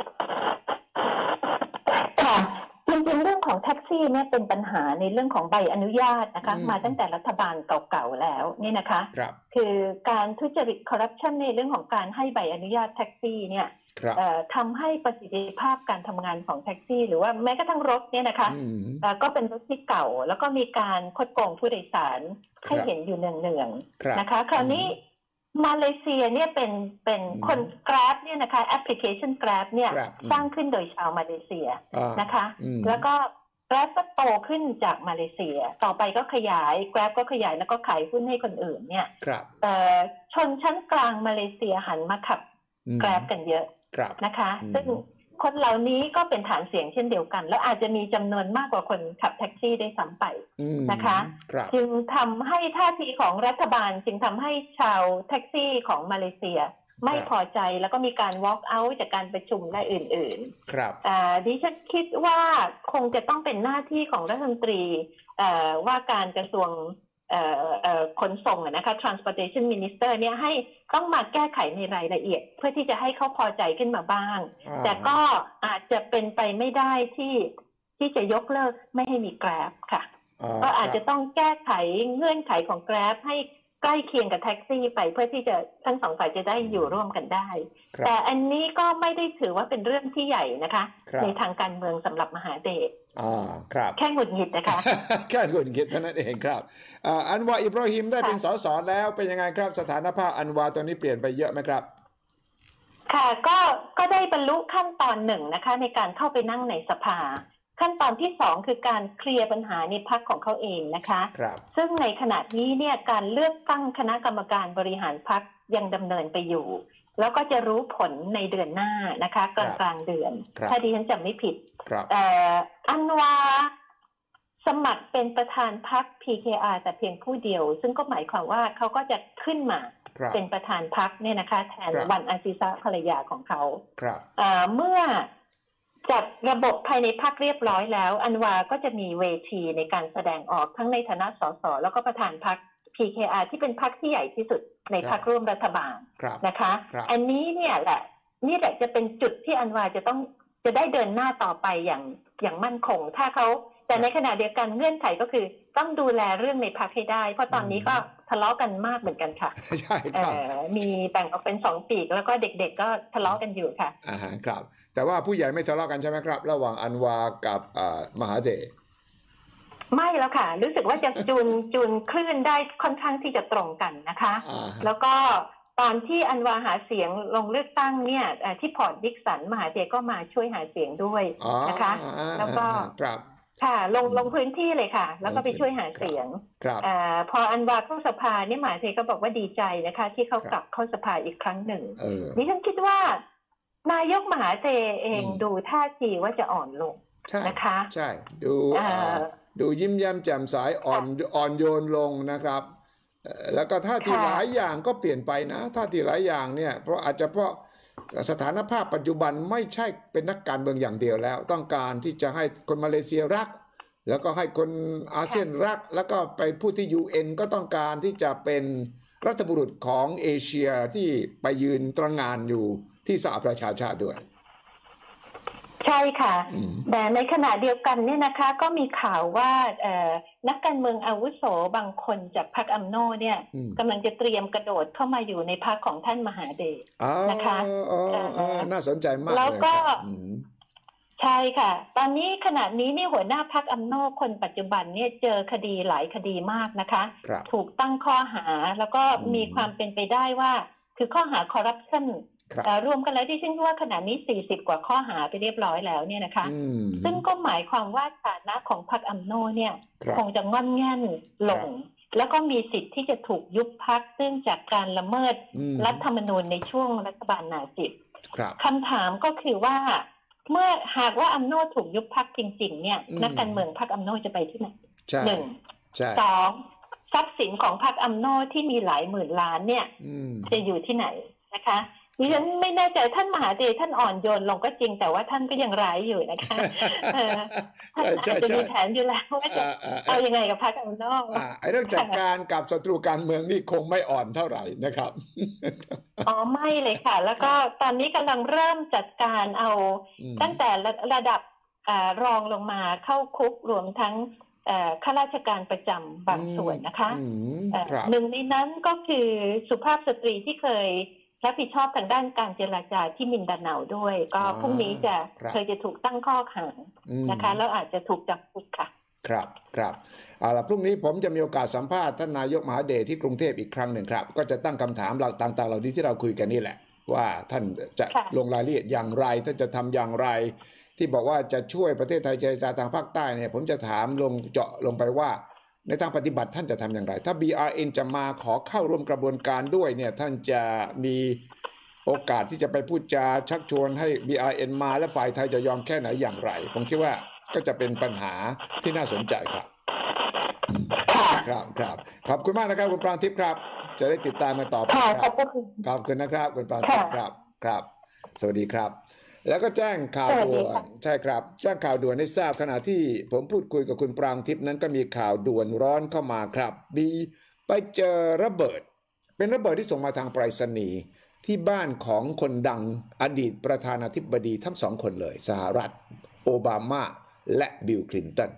จริงๆเรื่องของแท็กซี่เนี่ยเป็นปัญหาในเรื่องของใบอนุญาตนะคะมาตั้งแต่รัฐบาลเก่าๆแล้วนี่นะคะคือการทุจริตคอร์รัปชันในเรื่องของการให้ใบอนุญาตแท็กซี่เนี่ยทำให้ประสิทธิภาพการทำงานของแท็กซี่หรือว่าแม้กระทั่งรถเนี่ยนะคะก็เป็นรถที่เก่าแล้วก็มีการคดโกงผู้โดยสารให้เห็นอยู่เนืองๆนะคะคราวนี้มาเลเซียเนี่ยเป็นเป็นคน Grab เนี่ยนะคะแอปพลิเคชัน Grab เนี่ยสร้างขึ้นโดยชาวมาเลเซียนะคะแล้วก็ Grab ก็โตขึ้นจากมาเลเซียต่อไปก็ขยาย Grab ก็ขยายแล้วก็ขายหุ้นให้คนอื่นเนี่ยแต่ชนชั้นกลางมาเลเซียหันมาขับ Grab กันเยอะนะคะซึ่งคนเหล่านี้ก็เป็นฐานเสียงเช่นเดียวกันแล้วอาจจะมีจำนวนมากกว่าคนขับแท็กซี่ได้ซ้ำไปนะคะจึงทำให้ท่าทีของรัฐบาลจึงทำให้ชาวแท็กซี่ของมาเลเซียไม่พอใจแล้วก็มีการ walk out จากการประชุมและอื่นๆครับดิฉันคิดว่าคงจะต้องเป็นหน้าที่ของรัฐมนตรีว่าการกระทรวงขนส่งนะคะ transportation minister เนี่ยให้ต้องมาแก้ไขในรายละเอียดเพื่อที่จะให้เขาพอใจขึ้นมาบ้างแต่ก็อาจจะเป็นไปไม่ได้ที่ที่จะยกเลิกไม่ให้มี Grab ค่ะก็อาจจะต้องแก้ไขเงื่อนไขของ Grab ให้ใกล้เคียงกับแท็กซี่ไปเพื่อที่จะทั้งสองฝ่ายจะได้อยู่ร่วมกันได้แต่อันนี้ก็ไม่ได้ถือว่าเป็นเรื่องที่ใหญ่นะคะในทางการเมืองสำหรับมหาเดชอ่าครับแค่หงุดหงิดนะคะแค่หงุดหงิดเท่านั้นเองครับอันวาอิบราฮิมได้เป็นสสแล้วเป็นยังไงครับสถานภาพอันวาตอนนี้เปลี่ยนไปเยอะไหมครับค่ะก็ก็ได้บรรลุขั้นตอนหนึ่งนะคะในการเข้าไปนั่งในสภาขั้นตอนที่สองคือการเคลียร์ปัญหาในพรรคของเขาเองนะคะซึ่งในขณะนี้เนี่ยการเลือกตั้งคณะกรรมการบริหารพรรคยังดำเนินไปอยู่แล้วก็จะรู้ผลในเดือนหน้านะคะกลางกลางเดือนถ้าดิฉันจำไม่ผิดแต่อันวาสมัครเป็นประธานพรรค พี เค อาร์ แต่เพียงผู้เดียวซึ่งก็หมายความว่าเขาก็จะขึ้นมาเป็นประธานพรรคเนี่ยนะคะแทนวันอาซิซาภรรยาของเขาเมื่อจัดระบบภายในพรรคเรียบร้อยแล้วอันวาก็จะมีเวทีในการแสดงออกทั้งในฐานะสสแล้วก็ประธานพรรค พี เค อาร์ ที่เป็นพรรคที่ใหญ่ที่สุดในพรรคร่วมรัฐบาลนะคะอันนี้เนี่ยแหละนี่แหละจะเป็นจุดที่อันวาจะต้องจะได้เดินหน้าต่อไปอย่างอย่างมั่นคงถ้าเขาแต่ในขณะเดียวกันเงื่อนไขก็คือต้องดูแลเรื่องในพรรคให้ได้เพราะตอนนี้ก็ทะเลาะกันมากเหมือนกันค่ะใช่ครับมีแบ่งออกเป็นสองปีกแล้วก็เด็กๆก็ทะเลาะกันอยู่ค่ะอ่าครับแต่ว่าผู้ใหญ่ไม่ทะเลาะกันใช่ไหมครับระหว่างอันวากับมหาเถรไม่แล้วค่ะรู้สึกว่าจะจูนจูนคลื่นได้ค่อนข้างที่จะตรงกันนะคะแล้วก็ตอนที่อันวาหาเสียงลงเลือกตั้งเนี่ยที่พอร์ตดิกสันมหาเถรก็มาช่วยหาเสียงด้วยนะคะแล้วก็ค่ะลงลงพื้นที่เลยค่ะแล้วก็ไปช่วยหาเสียงอพออันวาเข้าสภาเนี่ยมหาเถรก็บอกว่าดีใจนะคะที่เขากลับเข้าสภาอีกครั้งหนึ่งดิฉันคิดว่านายกมหาเถรเองดูท่าทีว่าจะอ่อนลงนะคะใช่ดูดูยิ้มแย้มแจ่มใสอ่อนอ่อนโยนลงนะครับแล้วก็ท่าทีหลายอย่างก็เปลี่ยนไปนะท่าทีหลายอย่างเนี่ยเพราะอาจจะเพราะสถานภาพปัจจุบันไม่ใช่เป็นนักการเมืองอย่างเดียวแล้วต้องการที่จะให้คนมาเลเซียรักแล้วก็ให้คนอาเซียนรักแล้วก็ไปพูดที่ ยู เอ็น ก็ต้องการที่จะเป็นรัฐบุรุษของเอเชียที่ไปยืนตระหง่านอยู่ที่สหประชาชาติด้วยใช่ค่ะแต่ในขณะเดียวกันเนี่ยนะคะก็มีข่าวว่านักการเมืองอาวุโสบางคนจากพรรคอัมโนเนี่ยกำลังจะเตรียมกระโดดเข้ามาอยู่ในพรรคของท่านมหาเดชนะคะน่าสนใจมากแล้วก็ใช่ค่ะตอนนี้ขณะนี้นี่หัวหน้าพรรคอัมโนคนปัจจุบันเนี่ยเจอคดีหลายคดีมากนะคะถูกตั้งข้อหาแล้วก็มีความเป็นไปได้ว่าคือข้อหาคอร์รัปชันรวมกันแล้วที่ฉันว่าขณะนี้สี่สิบกว่าข้อหาไปเรียบร้อยแล้วเนี่ยนะคะซึ่งก็หมายความว่าฐานะของพรรคอัมโนเนี่ยคงจะงอนแง่นลงแล้วก็มีสิทธิ์ที่จะถูกยุบพรรคซึ่งจากการละเมิดรัฐธรรมนูญในช่วงรัฐบาลนาจิบคำถามก็คือว่าเมื่อหากว่าอัมโนถูกยุบพรรคจริงๆเนี่ยนักการเมืองพรรคอัมโนจะไปที่ไหนหนึ่งสองทรัพย์สินของพรรคอัมโนที่มีหลายหมื่นล้านเนี่ยจะอยู่ที่ไหนนะคะดิฉันไม่แน่ใจท่านมหาเถรท่านอ่อนโยนลงก็จริงแต่ว่าท่านก็ยังร้ายอยู่นะคะท่านอาจจะมีแผนอยู่แล้วว่าจะเอายังไงกับพรรคอัมโนไอ้เรื่องจัดการกับศัตรูการเมืองนี่คงไม่อ่อนเท่าไหร่นะครับอ๋อไม่เลยค่ะแล้วก็ตอนนี้กำลังเริ่มจัดการเอาตั้งแต่ระดับรองลงมาเข้าคุกรวมทั้งข้าราชการประจำบางส่วนนะคะหนึ่งในนั้นก็คือสุภาพสตรีที่เคยรับผิดชอบทางด้านการเจรจาที่มินดาเนาด้วยก็พรุ่งนี้จะเคยจะถูกตั้งข้อหานะคะแล้วอาจจะถูกจับกุมค่ะครับครับเอาล่ะพรุ่งนี้ผมจะมีโอกาสสัมภาษณ์ท่านนายกมหาเดชที่กรุงเทพอีกครั้งหนึ่งครับก็จะตั้งคำถามต่างๆเหล่านี้ที่เราคุยกันนี่แหละว่าท่านจะลงรายละเอียดอย่างไรท่านจะทำอย่างไรที่บอกว่าจะช่วยประเทศไทยเจรจาทางภาคใต้เนี่ยผมจะถามลงเจาะลงไปว่าในทางปฏิบัติท่านจะทำอย่างไรถ้า บี อาร์ เอ็น จะมาขอเข้าร่วมกระบวนการด้วยเนี่ยท่านจะมีโอกาสที่จะไปพูดจาชักชวนให้ บี อาร์ เอ็น มาและฝ่ายไทยจะยอมแค่ไหนอย่างไรผมคิดว่าก็จะเป็นปัญหาที่น่าสนใจครับครับครับขอบคุณมากนะครับคุณปรางทิพย์ครับจะได้ติดตามมาต่อไปครับขอบคุณนะครับคุณปรางทิพย์ครับครับสวัสดีครับแล้วก็แจ้งข่าวด่วนใช่ครับแจ้งข่าวด่วนให้ทราบขณะที่ผมพูดคุยกับคุณปรางทิพย์นั้นก็มีข่าวด่วนร้อนเข้ามาครับมีไปเจอระเบิดเป็นระเบิดที่ส่งมาทางไปรษณีย์ที่บ้านของคนดังอดีตประธานาธิบดีทั้งสองคนเลยสหรัฐโอบามาและบิลคลินตัน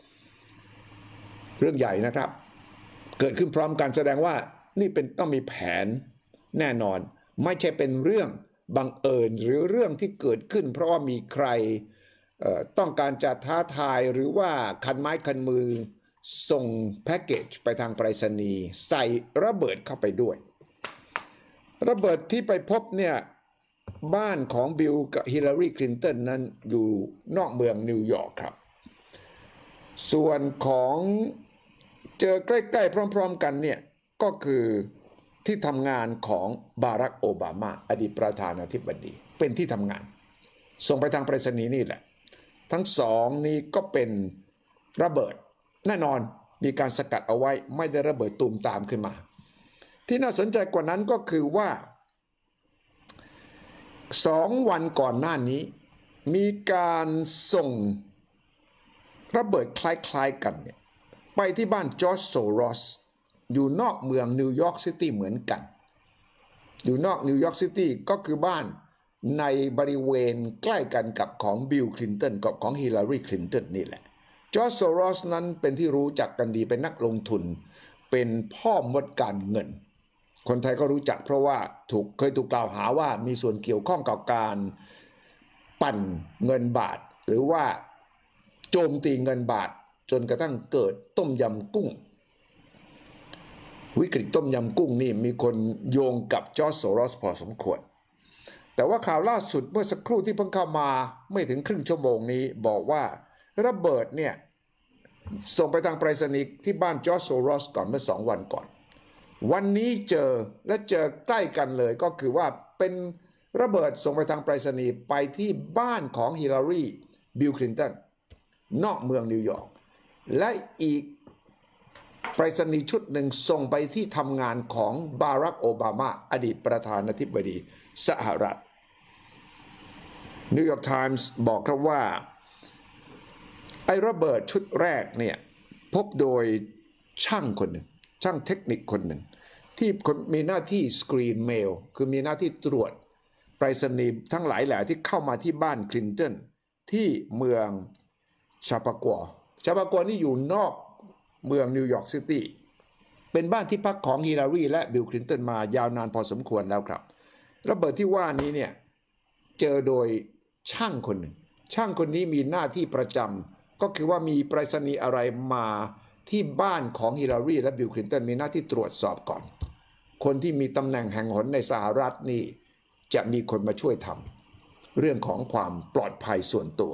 เรื่องใหญ่นะครับเกิดขึ้นพร้อมกันแสดงว่านี่เป็นต้องมีแผนแน่นอนไม่ใช่เป็นเรื่องบังเอิญหรือเรื่องที่เกิดขึ้นเพราะว่ามีใครต้องการจะท้าทายหรือว่าคันไม้คันมือส่งแพ็กเกจไปทางไปรษณีย์ใส่ระเบิดเข้าไปด้วยระเบิดที่ไปพบเนี่ยบ้านของบิลกับฮิลลารีคลินตันนั้นอยู่นอกเมืองนิวยอร์กครับส่วนของเจอใกล้ๆพร้อมๆกันเนี่ยก็คือที่ทำงานของบารักโอบามาอดีตประธานาธิบดีเป็นที่ทำงานส่งไปทางไปรษณีย์นี่แหละทั้งสองนี้ก็เป็นระเบิดแน่นอนมีการสกัดเอาไว้ไม่ได้ระเบิดตูมตามขึ้นมาที่น่าสนใจกว่านั้นก็คือว่าสองวันก่อนหน้านี้มีการส่งระเบิดคล้ายๆกันเนี่ยไปที่บ้านจอร์จโซรอสอยู่นอกเมืองนิวยอร์กซิตี้เหมือนกันอยู่นอกนิวยอร์กซิตี้ก็คือบ้านในบริเวณใกล้กันกับของบิลคลินตันกับของฮิลลารีคลินตันนี่แหละจอร์จโซรอสนั้นเป็นที่รู้จักกันดีเป็นนักลงทุนเป็นพ่อมดการเงินคนไทยก็รู้จักเพราะว่าถูกเคยถูกกล่าวหาว่ามีส่วนเกี่ยวข้องกับการปั่นเงินบาทหรือว่าโจมตีเงินบาทจนกระทั่งเกิดต้มยำกุ้งวิกฤตต้มยำกุ้งนี่มีคนโยงกับจอร์จโซรอสพอสมควรแต่ว่าข่าวล่าสุดเมื่อสักครู่ที่เพิ่งเข้ามาไม่ถึงครึ่งชั่วโมงนี้บอกว่าระเบิดเนี่ยส่งไปทางไปรษณีย์ที่บ้านจอร์จโซรอสก่อนเมื่อสองวันก่อนวันนี้เจอและเจอใกล้กันเลยก็คือว่าเป็นระเบิดส่งไปทางไปรษณีย์ไปที่บ้านของฮิลลารีบิลคลินตันนอกเมืองนิวยอร์กและอีกไปรษณีย์ชุดหนึ่งส่งไปที่ทำงานของบารักโอบามาอดีตประธานาธิบดีสหรัฐนิวยอร์กไทมส์บอกครับว่าไอ้ระเบิดชุดแรกเนี่ยพบโดยช่างคนหนึ่งช่างเทคนิคคนหนึ่งที่มีหน้าที่สกรีนเมลคือมีหน้าที่ตรวจไปรษณีย์ทั้งหลายแหล่ที่เข้ามาที่บ้านคลินตันที่เมืองชาปากัวชาปากัวนี่อยู่นอกเมืองนิวยอร์กซิตี้เป็นบ้านที่พักของฮิลลารีและบิลคลินตันมายาวนานพอสมควรแล้วครับระเบิดที่ว่านี้เนี่ยเจอโดยช่างคนหนึ่งช่างคนนี้มีหน้าที่ประจำก็คือว่ามีไปรษณีย์อะไรมาที่บ้านของฮิลลารีและบิลคลินตันมีหน้าที่ตรวจสอบก่อนคนที่มีตำแหน่งแห่งหนในสหรัฐนี่จะมีคนมาช่วยทำเรื่องของความปลอดภัยส่วนตัว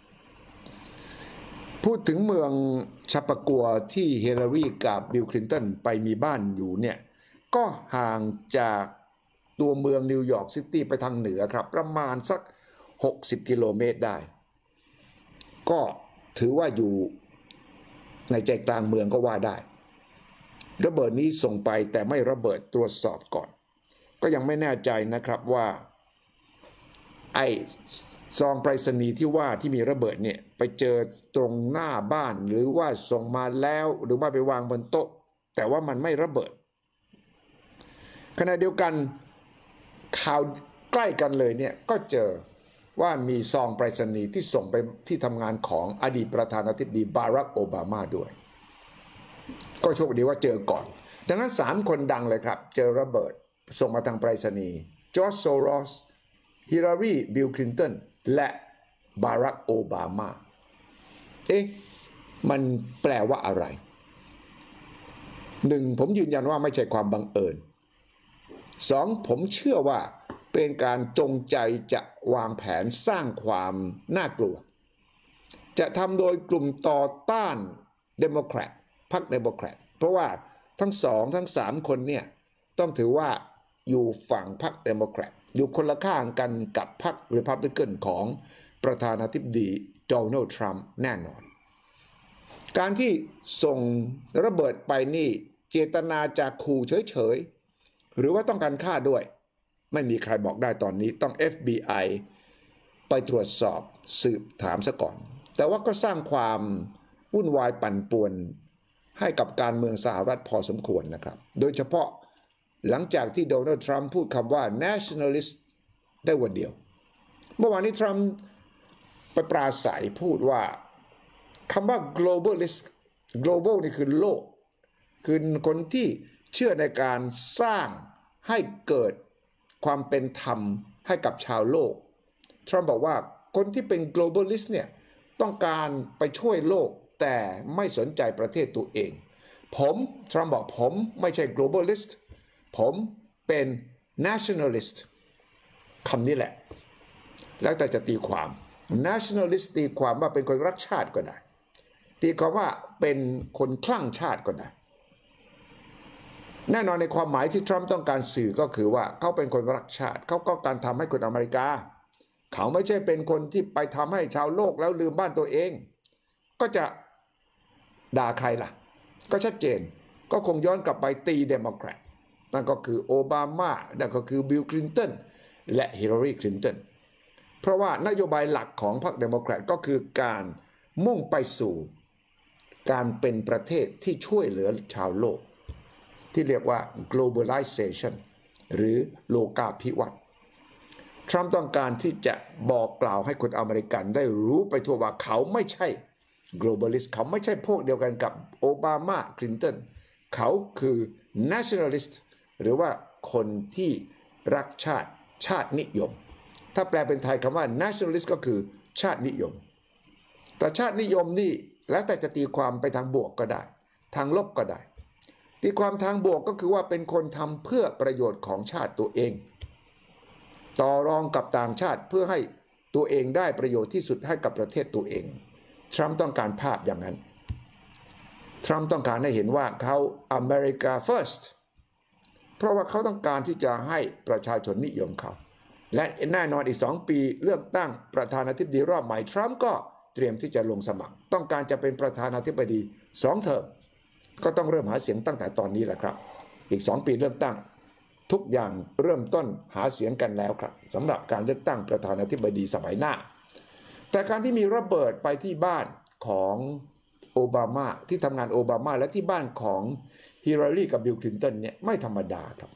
พูดถึงเมืองชาปากัวที่ฮิลลารีกับบิลคลินตันไปมีบ้านอยู่เนี่ยก็ห่างจากตัวเมืองนิวยอร์กซิตี้ไปทางเหนือครับประมาณสักหกสิบกิโลเมตรได้ก็ถือว่าอยู่ในใจกลางเมืองก็ว่าได้ระเบิดนี้ส่งไปแต่ไม่ระเบิดตรวจสอบก่อนก็ยังไม่แน่ใจนะครับว่าไอ้ซองไปรษณีย์ที่ว่าที่มีระเบิดเนี่ยไปเจอตรงหน้าบ้านหรือว่าส่งมาแล้วหรือว่าไปวางบนโต๊ะแต่ว่ามันไม่ระเบิดขณะเดียวกันข่าวใกล้กันเลยเนี่ยก็เจอว่ามีซองไปรษณีย์ที่ส่งไปที่ทำงานของอดีตประธานาธิบดีบารักโอบามาด้วยก็โชคดีว่าเจอก่อนดังนั้นสามคนดังเลยครับเจอระเบิดส่งมาทางไปรษณีย์จอร์จโซรอสฮิลลารีบิลคลินตันและบารักโอบามาเอ๊ะมันแปลว่าอะไรหนึ่งผมยืนยันว่าไม่ใช่ความบังเอิญสองผมเชื่อว่าเป็นการจงใจจะวางแผนสร้างความน่ากลัวจะทำโดยกลุ่มต่อต้านเดโมแครตพรรคเดโมแครตเพราะว่าทั้งสองทั้งสามคนเนี่ยต้องถือว่าอยู่ฝั่งพรรคเดโมแครตอยู่คนละข้างกันกับพรรครีพับลิกันของประธานาธิบดีโดนัลด์ทรัมป์แน่นอนการที่ส่งระเบิดไปนี่เจตนาจะขู่เฉยๆหรือว่าต้องการฆ่าด้วยไม่มีใครบอกได้ตอนนี้ต้อง เอฟ บี ไอ ไปตรวจสอบสืบถามซะก่อนแต่ว่าก็สร้างความวุ่นวายปั่นป่วนให้กับการเมืองสหรัฐพอสมควรนะครับโดยเฉพาะหลังจากที่โดนัลด์ทรัมป์พูดคำว่า nationalist ได้วันเดียวเมื่อวานนี้ทรัมป์ไปปราศัยพูดว่าคำว่า globalist global นี่คือโลกคือคนที่เชื่อในการสร้างให้เกิดความเป็นธรรมให้กับชาวโลกทรัมป์บอกว่าคนที่เป็น globalist เนี่ยต้องการไปช่วยโลกแต่ไม่สนใจประเทศตัวเองผมทรัมป์บอกผมไม่ใช่ globalist ผมเป็น nationalist คำนี้แหละแล้วแต่จะตีความ nationalist ตีความว่าเป็นคนรักชาติก็ได้ตีความว่าเป็นคนคลั่งชาติก็ได้แน่นอนในความหมายที่ทรัมป์ต้องการสื่อก็คือว่าเขาเป็นคนรักชาติเขาก็การทำให้คนอเมริกาเขาไม่ใช่เป็นคนที่ไปทำให้ชาวโลกแล้วลืมบ้านตัวเองก็จะด่าใครล่ะก็ชัดเจนก็คงย้อนกลับไปตีเดโมแครตนั่นก็คือโอบามานั่นก็คือบิลคลินตันและฮิลลารีคลินตันเพราะว่านโยบายหลักของพรรคเดโมแครตก็คือการมุ่งไปสู่การเป็นประเทศที่ช่วยเหลือชาวโลกที่เรียกว่า globalization หรือโลกาภิวัตน์ทรัมป์ต้องการที่จะบอกกล่าวให้คนอเมริกันได้รู้ไปทั่วว่าเขาไม่ใช่ globalist เขาไม่ใช่พวกเดียวกันกับโอบามาคลินตันเขาคือ nationalist หรือว่าคนที่รักชาติชาตินิยมถ้าแปลเป็นไทยคำว่า nationalist ก็คือชาตินิยมแต่ชาตินิยมนี่แล้วแต่จะตีความไปทางบวกก็ได้ทางลบก็ได้ตีความทางบวกก็คือว่าเป็นคนทำเพื่อประโยชน์ของชาติตัวเองต่อรองกับต่างชาติเพื่อให้ตัวเองได้ประโยชน์ที่สุดให้กับประเทศตัวเองทรัมป์ต้องการภาพอย่างนั้นทรัมป์ต้องการให้เห็นว่าเขา America First เพราะว่าเขาต้องการที่จะให้ประชาชนนิยมเขาและแน่นอนอีกสองปีเลือกตั้งประธานาธิบดีรอบใหม่ทรัมป์ก็เตรียมที่จะลงสมัครต้องการจะเป็นประธานาธิบดีสองเทอมก็ต้องเริ่มหาเสียงตั้งแต่ตอนนี้แหละครับอีกสองปีเลือกตั้งทุกอย่างเริ่มต้นหาเสียงกันแล้วครับสำหรับการเลือกตั้งประธานาธิบดีสมัยหน้าแต่การที่มีระเบิดไปที่บ้านของโอบามาที่ทำงานโอบามาและที่บ้านของฮิลลารีกับบิลคลินตันเนี่ยไม่ธรรมดาครับ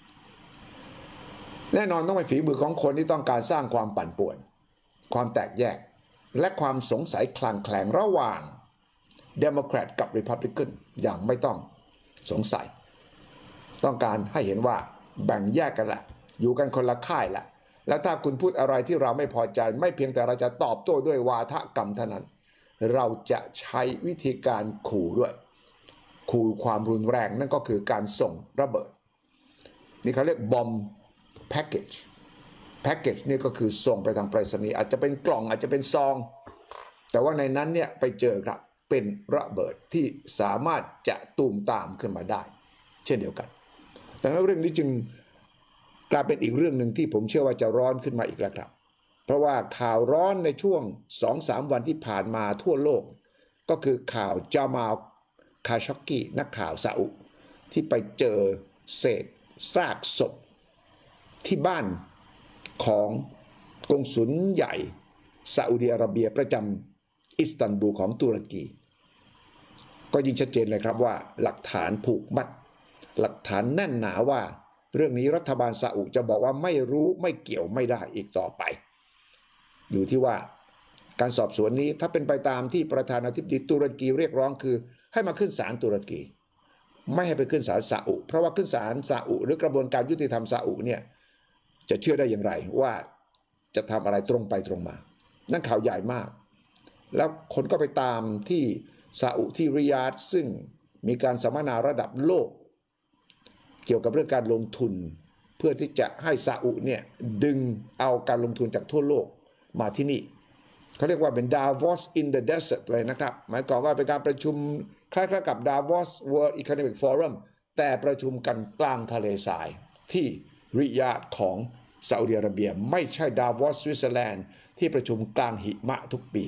แน่นอนต้องเป็นฝีมือของคนที่ต้องการสร้างความปั่นป่วนความแตกแยกและความสงสัยคลางแคลงระหว่างเดโมแครตกับริพับลิกันอย่างไม่ต้องสงสัยต้องการให้เห็นว่าแบ่งแยกกันละอยู่กันคนละค่ายละแล้วถ้าคุณพูดอะไรที่เราไม่พอใจไม่เพียงแต่เราจะตอบโต้ด้วยวาทกรรมเท่านั้นเราจะใช้วิธีการขู่ด้วยขู่ความรุนแรงนั่นก็คือการส่งระเบิดนี่เขาเรียกบอมแพ็กเกจแพ็กเกจนี่ก็คือส่งไปทางไปรษณีย์อาจจะเป็นกล่องอาจจะเป็นซองแต่ว่าในนั้นเนี่ยไปเจอครับเป็นระเบิดที่สามารถจะตูมตามขึ้นมาได้เช่นเดียวกันดังนั้นเรื่องนี้จึงกลายเป็นอีกเรื่องหนึ่งที่ผมเชื่อว่าจะร้อนขึ้นมาอีกแล้วครับเพราะว่าข่าวร้อนในช่วง สองถึงสาม วันที่ผ่านมาทั่วโลกก็คือข่าวจามาลคาชอกกีนักข่าวซาอุที่ไปเจอเศษซากศพที่บ้านของกงสุลใหญ่ซาอุดิอาระเบียประจำอิสตันบูลของตุรกีก็ยิ่งชัดเจนเลยครับว่าหลักฐานผูกมัดหลักฐานแน่นหนาว่าเรื่องนี้รัฐบาลซาอุจะบอกว่าไม่รู้ไม่เกี่ยวไม่ได้อีกต่อไปอยู่ที่ว่าการสอบสวนนี้ถ้าเป็นไปตามที่ประธานาธิบดีตุรกีเรียกร้องคือให้มาขึ้นศาลตุรกีไม่ให้ไปขึ้นศาลซาอุเพราะว่าขึ้นศาลซาอุหรือกระบวนการยุติธรรมซาอุเนี่ยจะเชื่อได้อย่างไรว่าจะทำอะไรตรงไปตรงมานั่นข่าวใหญ่มากแล้วคนก็ไปตามที่ซาอุที่ริยาดซึ่งมีการสัมมนาระดับโลกเกี่ยวกับเรื่องการลงทุนเพื่อที่จะให้ซาอุเนี่ยดึงเอาการลงทุนจากทั่วโลกมาที่นี่เขาเรียกว่าเป็น Davos in the Desert เลยนะครับหมายความว่าเป็นการประชุมคล้ายๆกับ Davos World Economic Forum แต่ประชุมกันกลางทะเลทรายที่ริยาดของซาอุดิอาระเบียไม่ใช่ Davos สวิตเซอร์แลนด์ที่ประชุมกลางหิมะทุกปี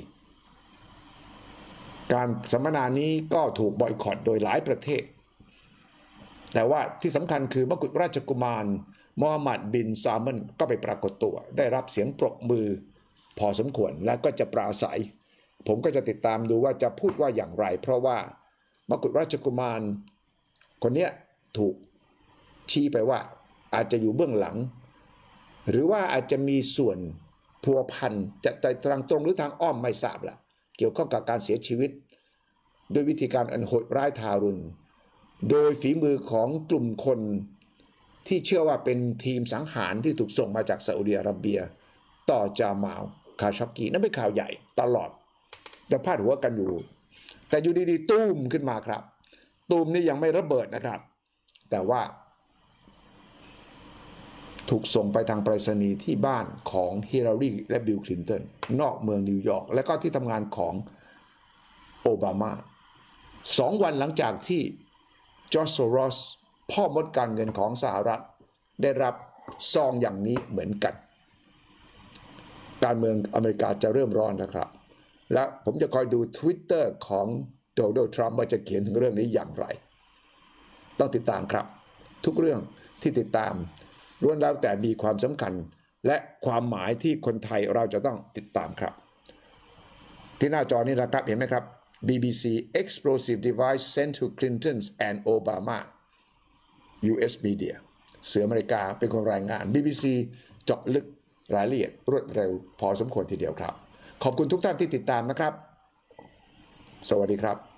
การสัมมนานี้ก็ถูกบอยคอตโดยหลายประเทศแต่ว่าที่สำคัญคือมกุฎราชกุมารมูฮัมหมัดบินซามันก็ไปปรากฏตัวได้รับเสียงปรบมือพอสมควรและก็จะปราศัยผมก็จะติดตามดูว่าจะพูดว่าอย่างไรเพราะว่ามกุฎราชกุมารคนนี้ถูกชี้ไปว่าอาจจะอยู่เบื้องหลังหรือว่าอาจจะมีส่วนพัวพันจะทางตรงหรือทางอ้อมไม่ทราบละเกี่ยวข้องกับการเสียชีวิตด้วยวิธีการอันโหดร้ายทารุณโดยฝีมือของกลุ่มคนที่เชื่อว่าเป็นทีมสังหารที่ถูกส่งมาจากซาอุดิอาระเบียต่อจามาลคาชอกกีนั่นเป็นข่าวใหญ่ตลอดเราพาดหัวกันอยู่แต่อยู่ดีๆตูมขึ้นมาครับตูมนี่ยังไม่ระเบิดนะครับแต่ว่าถูกส่งไปทางไปรษณีย์ที่บ้านของฮิลลารีและบิลคลินตันนอกเมืองนิวยอร์กและก็ที่ทำงานของโอบามาสองวันหลังจากที่จอร์จ โซรอสพ่อมดการเงินของสหรัฐได้รับซองอย่างนี้เหมือนกันการเมืองอเมริกาจะเริ่มร้อนนะครับและผมจะคอยดู Twitter ของโดนัลด์ทรัมป์ว่าจะเขียนถึงเรื่องนี้อย่างไรต้องติดตามครับทุกเรื่องที่ติดตามล้วนแล้วแต่มีความสำคัญและความหมายที่คนไทยเราจะต้องติดตามครับที่หน้าจอนี้นะครับเห็นไหมครับ บี บี ซี Explosive Device Sent to Clinton and Obama ยู เอส Media เสืออเมริกาเป็นคนรายงาน บี บี ซี เจาะลึกรายละเอียดรวดเร็วพอสมควรทีเดียวครับขอบคุณทุกท่านที่ติดตามนะครับสวัสดีครับ